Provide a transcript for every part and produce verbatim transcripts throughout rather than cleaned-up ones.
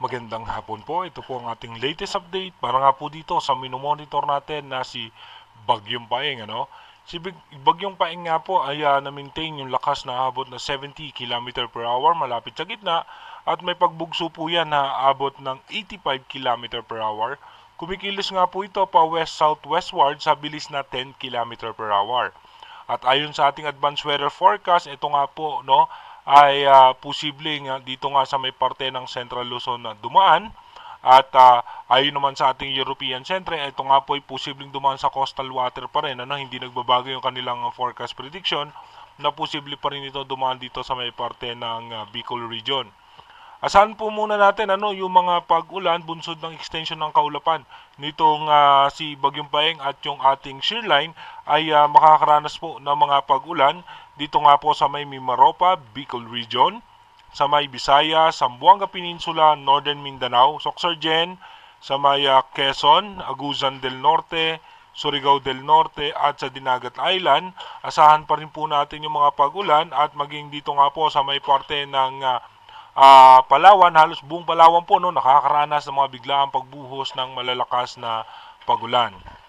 Magandang hapon po. Ito po ang ating latest update para nga po dito sa minomonitor natin na si Bagyong Paeng. Ano? Si Bagyong Paeng nga po ay uh, na-maintain yung lakas na abot na seventy kilometers per hour malapit sa gitna at may pagbugso po yan na abot ng eighty-five kilometers per hour. Kumikilos nga po ito pa west-southwestward sa bilis na ten kilometers per hour. At ayon sa ating advanced weather forecast, ito nga po no, ay uh, posibleng uh, dito nga sa may parte ng Central Luzon na dumaan. At uh, ayon naman sa ating European Centre, ito nga po ay posibleng dumaan sa coastal water pa rin. Ano? Hindi nagbabago yung kanilang uh, forecast prediction na posible pa rin ito dumaan dito sa may parte ng uh, Bicol Region. Asahan po muna natin ano, yung mga pag-ulan bunsod ng extension ng kaulapan nitong uh, si Bagyong Paeng at yung ating shear line ay uh, makakaranas po ng mga pag-ulan dito nga po sa may MIMAROPA, Bicol Region, sa may Visayas, Zamboanga Peninsula, Northern Mindanao, SOCCSKSARGEN, sa may uh, Quezon, Agusan del Norte, Surigao del Norte at sa Dinagat Island. Asahan pa rin po natin yung mga pag-ulan at maging dito nga po sa may parte ng uh, Uh, Palawan, halos buong Palawan po no, nakakaranas ng mga biglaang pagbuhos ng malalakas na pagulan.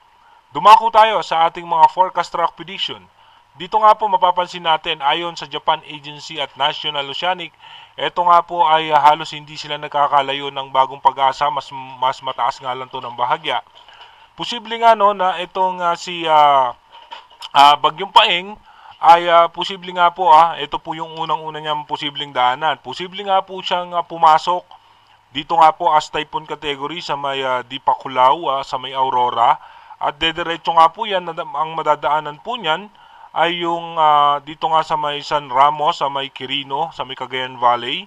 Dumako tayo sa ating mga forecast track prediction. Dito nga po mapapansin natin ayon sa Japan Agency at National Oceanic, ito nga po ay uh, halos hindi sila nagkakalayo ng bagong pag-asa, mas, mas mataas nga lang to ng bahagya. Posible nga no, na itong uh, si uh, uh, Bagyong Paeng ay uh, posible nga po ah, ito po yung unang-una niyang posibleng daanan. Posible nga po siyang uh, pumasok dito nga po as typhoon category sa may uh, Dipakulaw, uh, sa may Aurora. At dediretso nga po yan, ang madadaanan po niyan ay yung uh, dito nga sa may San Ramos, sa may Quirino, sa may Cagayan Valley.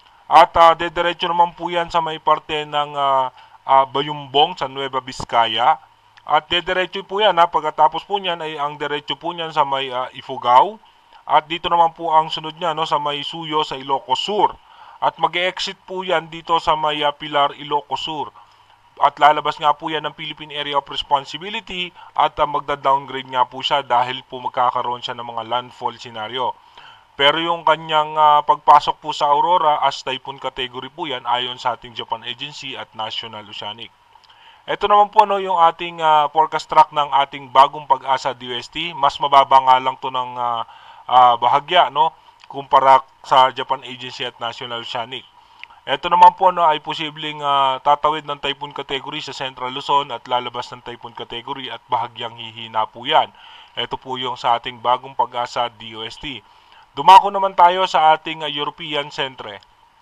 At uh, dediretso naman po yan sa may parte ng uh, uh, Bayumbong sa Nueva Vizcaya. At dediretso po yan, ha? Pagkatapos po niyan ay ang diretso po niyan sa may uh, Ifugao. At dito naman po ang sunod niya no, sa may Suyo sa Ilocos Sur. At mag-exit po yan dito sa may uh, Pilar, Ilocos Sur. At lalabas nga po yan ng Philippine Area of Responsibility at uh, magda-downgrade nga po siya dahil po magkakaroon siya ng mga landfall scenario. Pero yung kanyang uh, pagpasok po sa Aurora as typhoon category po yan ayon sa ating Japan Agency at National Oceanic. Ito naman po no, yung ating uh, forecast track ng ating bagong pag-asa D O S T. Mas mababa nga lang to ng uh, uh, bahagya no, kumpara sa Japan Agency at National Oceanic. Ito naman po no, ay posibleng uh, tatawid ng typhoon category sa Central Luzon at lalabas ng typhoon category at bahagyang hihina po yan. Ito po yung sa ating bagong pag-asa D O S T. Dumako naman tayo sa ating uh, European Centre.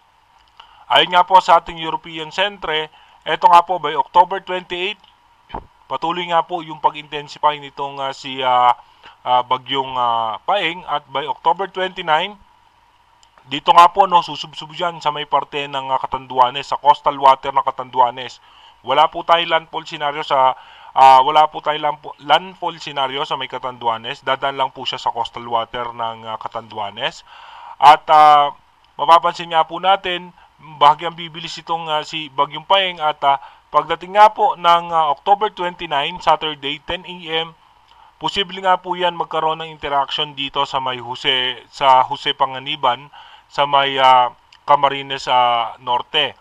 Ayon nga po sa ating European Centre, ito nga po by October twenty-eight, patuloy nga po yung pag-intensify nitong uh, si uh, uh, Bagyong uh, Paeng at by October twenty-nine, dito nga po no, susubsub yan sa may parte ng uh, Catanduanes, sa coastal water ng Catanduanes. Wala po tayong landfall scenario sa uh, wala po tayong landfall scenario sa may Catanduanes. Dadaan lang po siya sa coastal water ng uh, Catanduanes. At uh, mapapansin nga po natin bahagyang bibilis itong uh, si Bagyong Paeng at uh, pagdating nga po ng uh, October twenty-nine, Saturday, ten A M, posible nga po yan magkaroon ng interaction dito sa may Jose, sa Jose Panganiban, sa may uh, Camarines uh, Norte.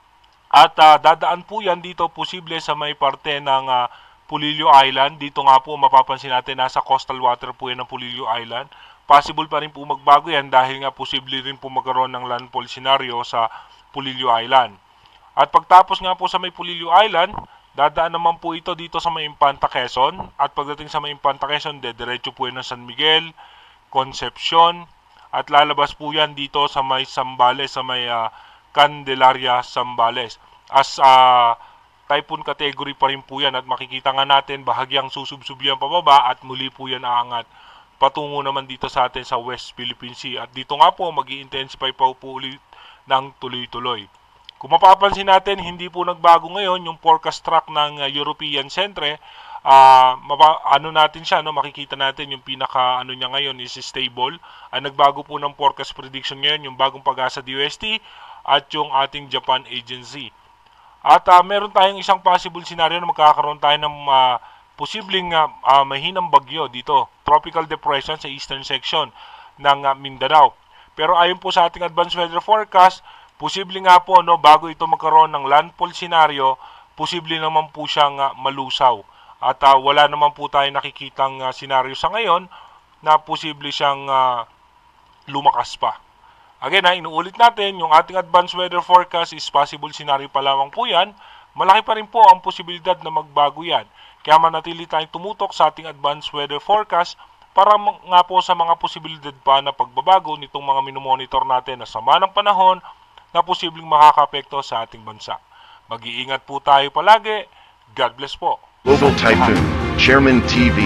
At uh, dadaan po yan dito posible sa may parte ng uh, Pulilio Island. Dito nga po mapapansin natin nasa coastal water po yan ng Pulilio Island. Possible pa rin po magbago yan dahil nga posible rin po magkaroon ng landfall scenario sa Pulilio Island. At pagtapos nga po sa may Pulilio Island, dadaan naman po ito dito sa may Infanta Quezon. At pagdating sa may Infanta Quezon, dediretso po yan ng San Miguel, Concepcion. At lalabas po yan dito sa may Zambales, sa may uh, Candelaria, Zambales. As uh, typhoon category pa rin po yan at makikita nga natin bahagyang susubsub yan pababa at muli po yan aangat patungo naman dito sa atin sa West Philippine Sea. At dito nga po mag-i-intensify pa po ulit ng tuloy-tuloy. Kung mapapansin natin, hindi po nagbago ngayon yung forecast track ng uh, European Centre. Uh, mapa, ano natin siya, no? Makikita natin yung pinaka ano niya ngayon is stable. Ang nagbago po ng forecast prediction ngayon, yung bagong pag-asa D O S T at yung ating Japan Agency. At uh, meron tayong isang possible scenario na magkakaroon tayo ng uh, posibleng uh, uh, mahinang bagyo dito, tropical depression sa eastern section ng uh, Mindanao. Pero ayon po sa ating advanced weather forecast, Posible nga po, no, bago ito magkaroon ng landfall scenario, posible naman po siyang uh, malusaw. At uh, wala naman po tayo nakikitang uh, scenario sa ngayon na posible siyang uh, lumakas pa. Again, ha, inuulit natin, yung ating advanced weather forecast is possible scenario pa lamang po yan. Malaki pa rin po ang posibilidad na magbago yan. Kaya manatili tayong tumutok sa ating advanced weather forecast para nga po sa mga posibilidad pa na pagbabago nitong mga minomonitor natin na sama ng panahon na posibleng makakapekto sa ating bansa. Mag-iingat po tayo palagi. God bless po. Global Typhoon, Chairman T V.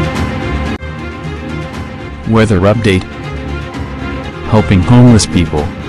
Weather update. Helping homeless people.